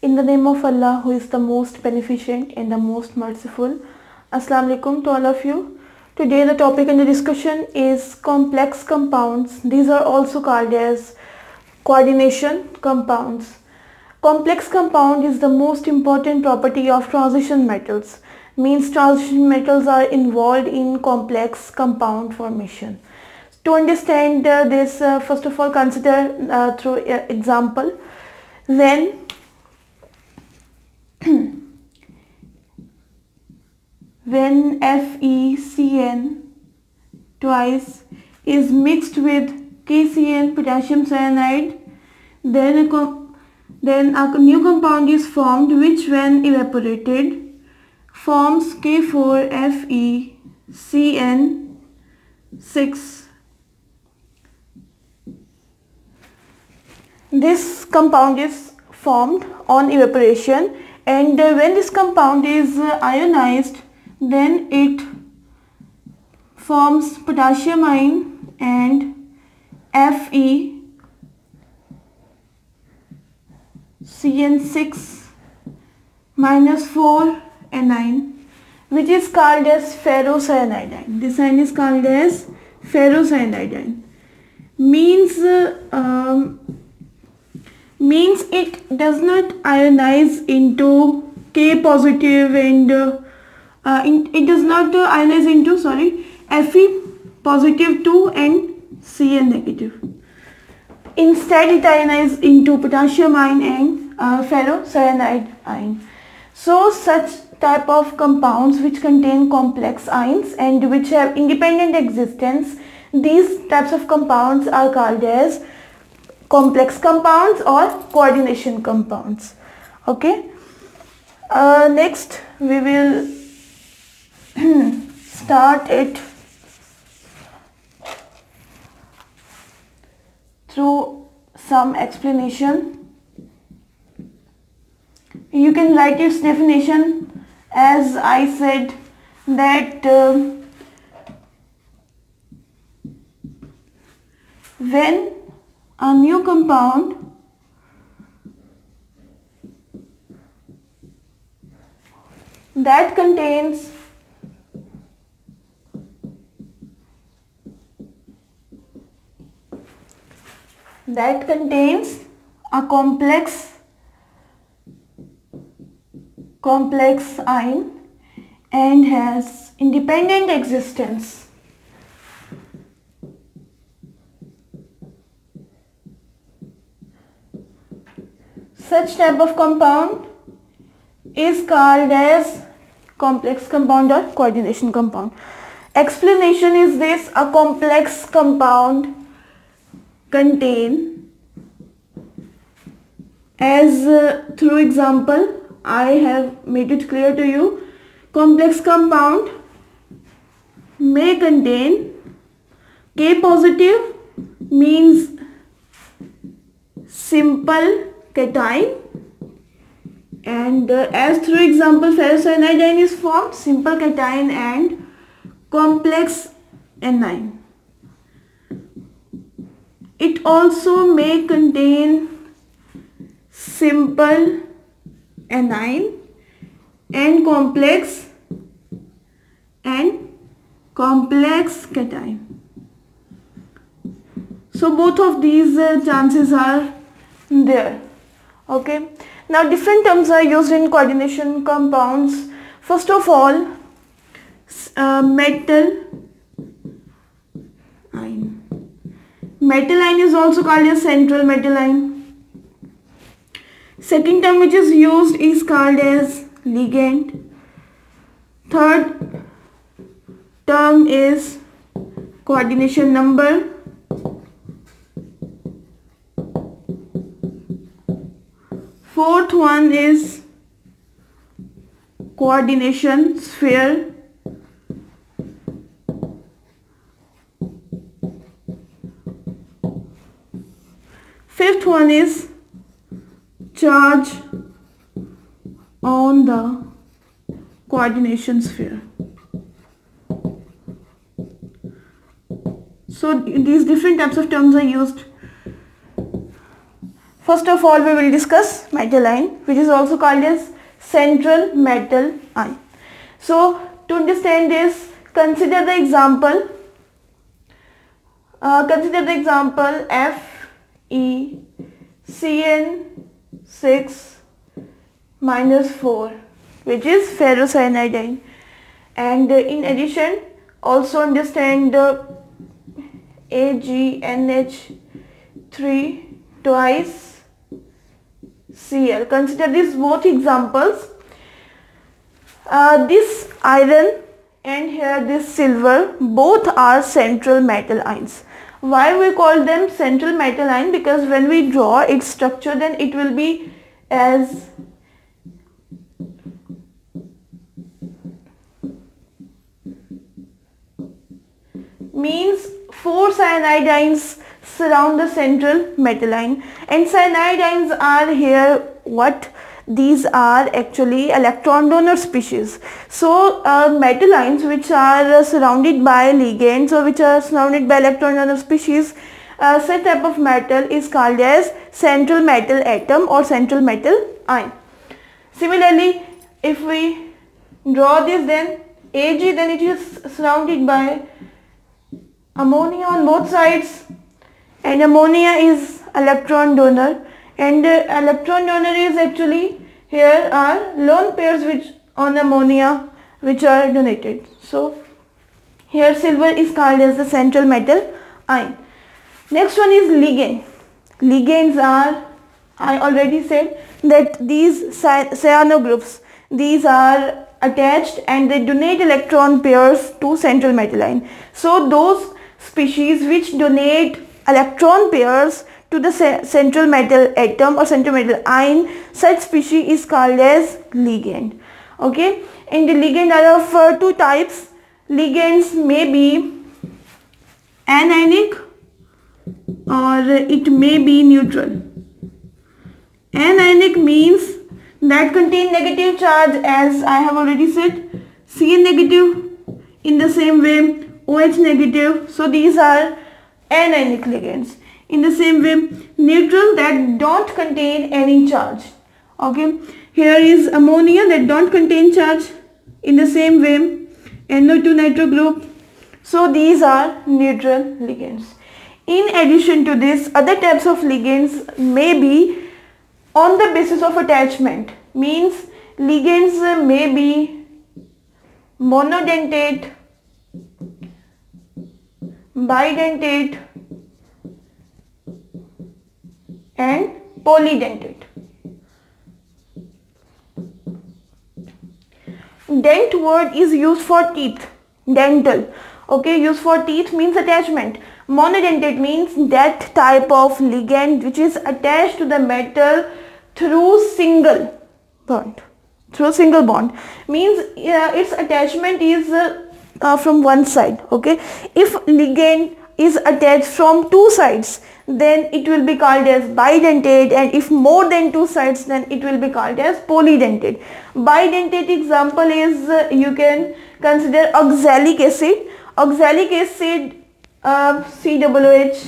In the name of Allah, who is the most beneficent and the most merciful. Assalamu alaikum to all of you. Today the topic in the discussion is complex compounds. These are also called as coordination compounds. Complex compound is the most important property of transition metals. Means transition metals are involved in complex compound formation. To understand this, first of all consider through example. When FeCN twice is mixed with KCN potassium cyanide, then a new compound is formed which when evaporated forms K4FeCN6. This compound is formed on evaporation, and when this compound is ionized, then it forms potassium ion and FeCN6 minus 4 anion, which is called as ferrocyanidine. This ion is called as ferrocyanidine. Means it does not ionize into K positive and it does not ionize into Fe positive 2 and Cn negative. Instead it ionizes into potassium ion and ferrocyanide ion. So such type of compounds which contain complex ions and which have independent existence, these types of compounds are called as complex compounds or coordination compounds. Okay. Next we will start it through some explanation. You can write its definition as I said, that when a new compound that contains a complex ion and has independent existence, such type of compound is called as complex compound or coordination compound. Explanation is this: a complex compound contain, as through example I have made it clear to you, complex compound may contain K positive, means simple cation, and as through example ferrocyanidine is formed, simple cation and complex anion. It also may contain simple anion and complex cation. So both of these chances are there. Okay. Now different terms are used in coordination compounds. First of all, metal ion. Metal ion is also called as central metal ion. Second term which is used is called as ligand. Third term is coordination number. Fourth one is coordination sphere. Fifth one is charge on the coordination sphere. So these different types of terms are used. First of all, we will discuss metal ion, which is also called as central metal ion. So to understand this, consider the example. FeCN6-4, which is ferrocyanide ion. And in addition, also understand AgNH3 twice Cl. Consider these both examples. This iron and here this silver, both are central metal ions. Why we call them central metal ion? Because when we draw its structure, then it will be as means 4 cyanide ions surround the central metal ion, and cyanide ions are here what? These are actually electron donor species. So metal ions which are surrounded by ligands or which are surrounded by electron donor species, such type of metal is called as central metal atom or central metal ion. Similarly, if we draw this, then Ag, then it is surrounded by ammonia on both sides, and ammonia is electron donor, and electron donor is actually, here are lone pairs which on ammonia which are donated. So here silver is called as the central metal ion. Next one is ligand. Ligands are, I already said that these cyano groups, these are attached and they donate electron pairs to central metal ion. So those species which donate electron pairs to the central metal atom or central metal ion, such species is called as ligand. Okay, and the ligand are of two types. Ligands may be anionic or it may be neutral. Anionic means that contain negative charge, as I have already said, Cn negative, in the same way OH negative. So these are anionic ligands. In the same way, neutral, that don't contain any charge. Okay, here is ammonia that don't contain charge. In the same way, NO2 nitro group. So these are neutral ligands. In addition to this, other types of ligands may be on the basis of attachment. Means ligands may be monodentate, bidentate and polydentate. Dent word is used for teeth, dental. Okay, used for teeth means attachment. Monodentate means that type of ligand which is attached to the metal through single bond. Means its attachment is from one side. Okay, if ligand is attached from two sides, then it will be called as bidentate, and if more than two sides, then it will be called as polydentate. Bidentate example is you can consider oxalic acid. Oxalic acid, COOH.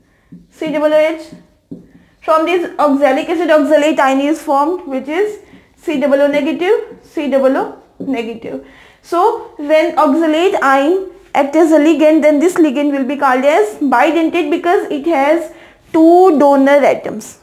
From this oxalic acid, oxalate ion is formed, which is COO negative. So when oxalate ion acts as a ligand, then this ligand will be called as bidentate because it has two donor atoms.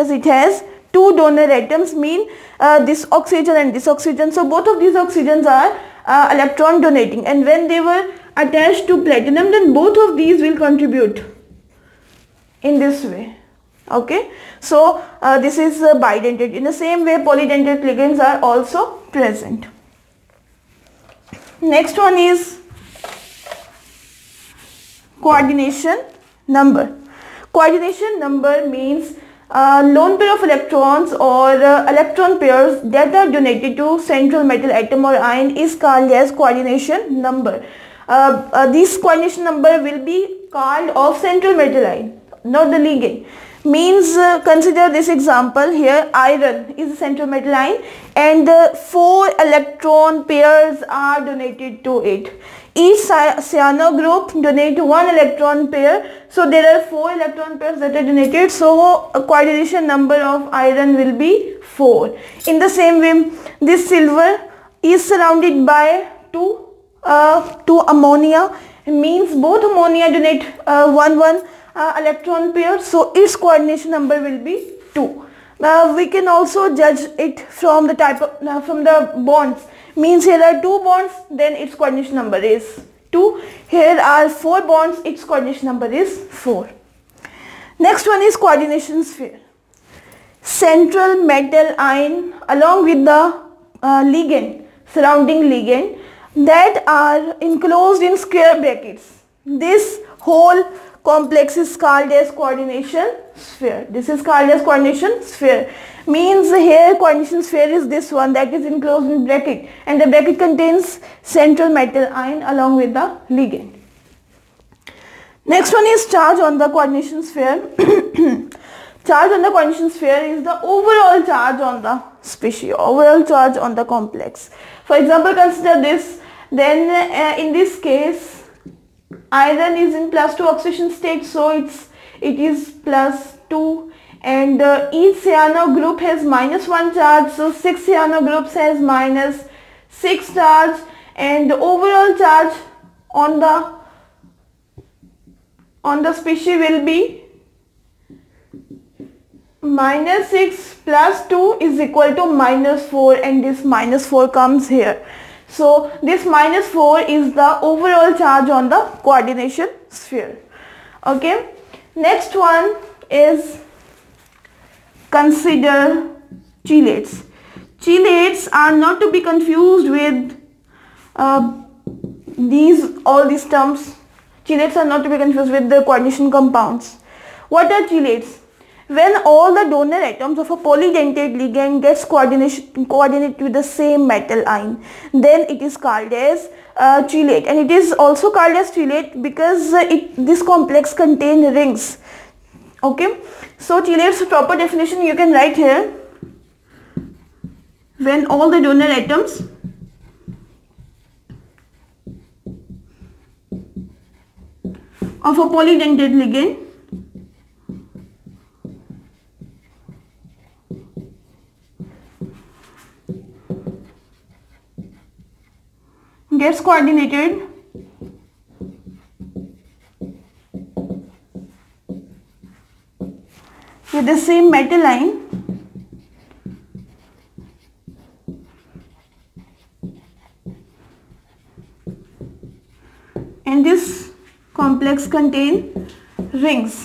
Mean this oxygen and this oxygen. So both of these oxygens are electron donating, and when they were attached to platinum, then both of these will contribute in this way. Okay, so this is bidentate. In the same way, polydentate ligands are also present. Next one is coordination number. Coordination number means lone pair of electrons or electron pairs that are donated to central metal atom or ion is called as coordination number. This coordination number will be called of central metal ion, not the ligand. Means consider this example here. Iron is a central metal ion and 4 electron pairs are donated to it. Each cyano group donate 1 electron pair, so there are 4 electron pairs that are donated, so a coordination number of iron will be 4. In the same way, this silver is surrounded by two ammonia, means both ammonia donate 1 electron pair, so its coordination number will be 2. We can also judge it from the type of from the bonds. Means here are 2 bonds, then its coordination number is 2. Here are 4 bonds, its coordination number is 4. Next one is coordination sphere. Central metal ion along with the ligand, surrounding ligand, that are enclosed in square brackets. This whole complex is called as coordination sphere. This is called as coordination sphere. Means here coordination sphere is this one that is enclosed in bracket, and the bracket contains central metal ion along with the ligand. Next one is charge on the coordination sphere. Charge on the coordination sphere is the overall charge on the species, overall charge on the complex. For example, consider this. Then in this case, iron is in +2 oxidation state, so it is +2, and each cyano group has -1 charge, so 6 cyano groups has -6 charge, and the overall charge on the species will be -6 + 2 is equal to -4, and this -4 comes here. So this -4 is the overall charge on the coordination sphere. Okay. Next one is consider chelates. Chelates are not to be confused with all these terms. Chelates are not to be confused with the coordination compounds. What are chelates? When all the donor atoms of a polydentate ligand gets coordinated with the same metal ion, then it is called as chelate, and it is also called as chelate because this complex contains rings. Okay, so chelate's proper definition you can write here. When all the donor atoms of a polydentate ligand gets coordinated with the same metal ion, and this complex contain rings,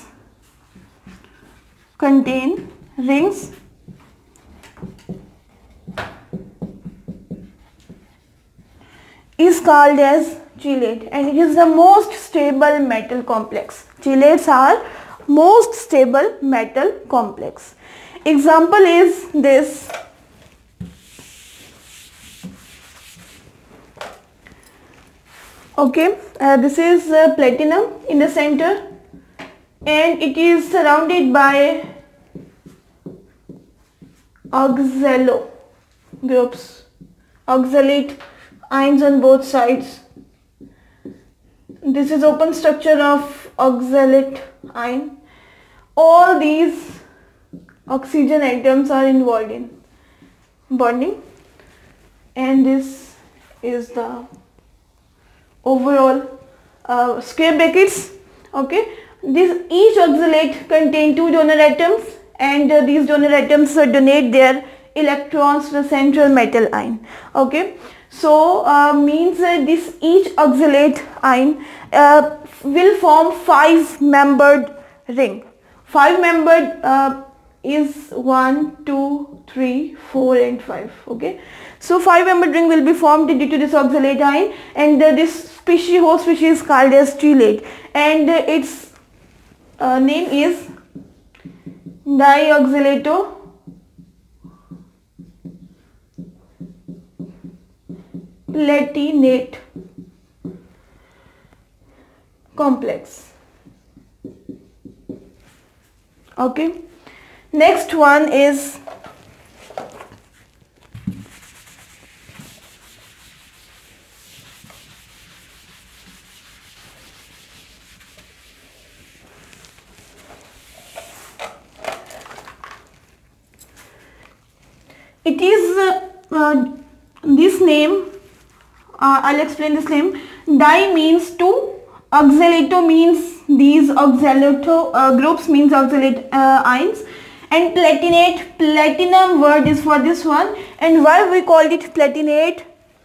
is called as chelate, and it is the most stable metal complex. Chelates are most stable metal complex. Example is this. Okay, this is platinum in the center, and it is surrounded by oxalo groups, oxalate ions on both sides. This is open structure of oxalate ion. All these oxygen atoms are involved in bonding, and this is the overall square brackets. Okay, each oxalate contain 2 donor atoms, and these donor atoms donate their electrons to the central metal ion. Okay, so means this each oxalate ion will form 5-membered ring. 5-membered is 1, 2, 3, 4 and 5. Okay, so 5-membered ring will be formed due to this oxalate ion, and this whole species is called as chelate, and its name is dioxalato platinate complex. Okay. Next one is it is this name. I'll explain this name. Di means two, oxalato means these oxalato groups means oxalate ions, and platinate, platinum word is for this one. And why we called it platinate?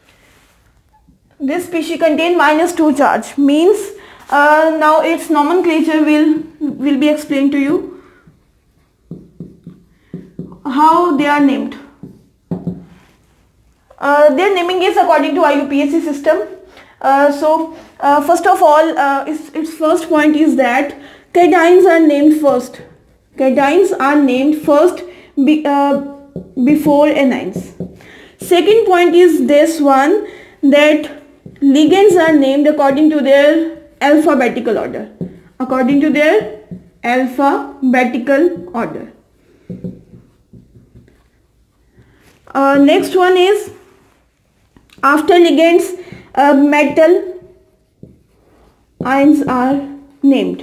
This species contain -2 charge, means now its nomenclature will be explained to you how they are named. Their naming is according to IUPAC system. First of all, its first point is that cations are named first. Cations are named first before anions. Second point is this one, that ligands are named according to their alphabetical order. According to their alphabetical order. Next one is, after ligands, metal ions are named.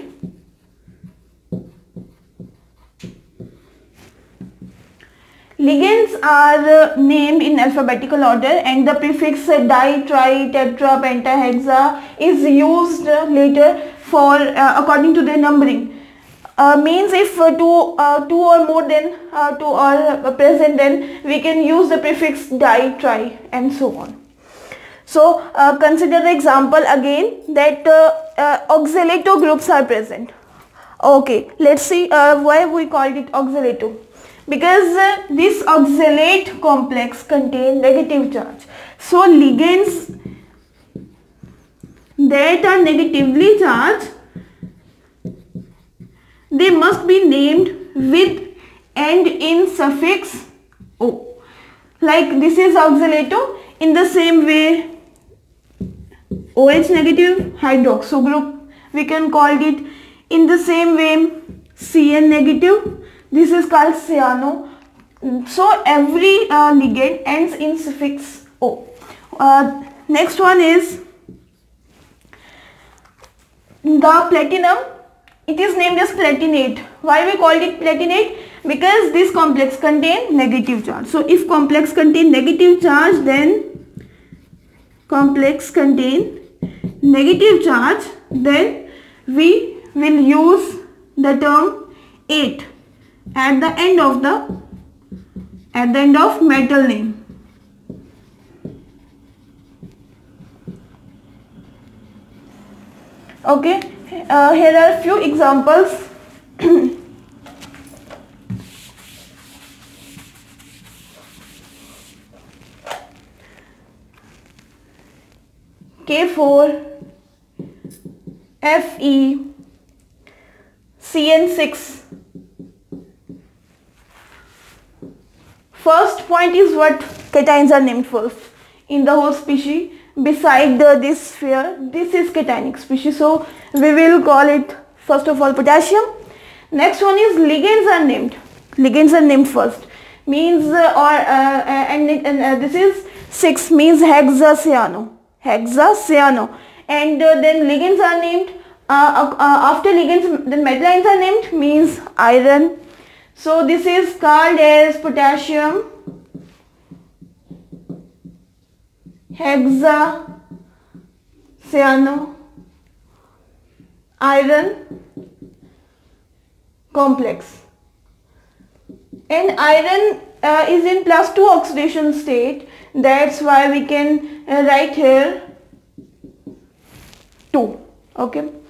Ligands are named in alphabetical order, and the prefix di, tri, tetra, penta, hexa is used later for according to their numbering. Means if two or more than two are present, then we can use the prefix di, tri, and so on. So consider the example again, that oxalato groups are present. Okay, let's see why we called it oxalato. Because this oxalate complex contain negative charge. So ligands that are negatively charged, they must be named with and in suffix O. Like this is oxalato. In the same way, OH negative hydroxo group, we can call it. In the same way, CN negative, this is called cyano. So every ligand ends in suffix O. Next one is the platinum. It is named as platinate. Why we called it platinate? Because this complex contain negative charge. So if complex contain negative charge, then complex contain negative charge, then we will use the term 8 at the end of metal name. Okay, here are few examples. K4, Fe, CN6. First point is what cations are named first in the whole species. Beside this sphere, this is cationic species, so we will call it first of all potassium. Next one is ligands are named. Ligands are named first, means this is 6, means hexacyano. Hexacyano. And then ligands are named. After ligands, then metal ions are named, means iron. So this is called as potassium hexacyano iron complex. And iron is in +2 oxidation state. That's why we can write here 2. Okay.